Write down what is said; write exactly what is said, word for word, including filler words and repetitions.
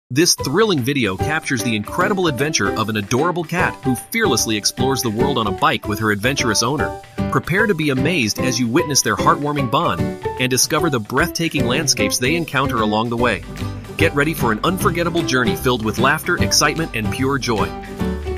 This thrilling video captures the incredible adventure of an adorable cat who fearlessly explores the world on a bike with her adventurous owner. Prepare to be amazed as you witness their heartwarming bond and discover the breathtaking landscapes they encounter along the way. Get ready for an unforgettable journey filled with laughter, excitement, and pure joy.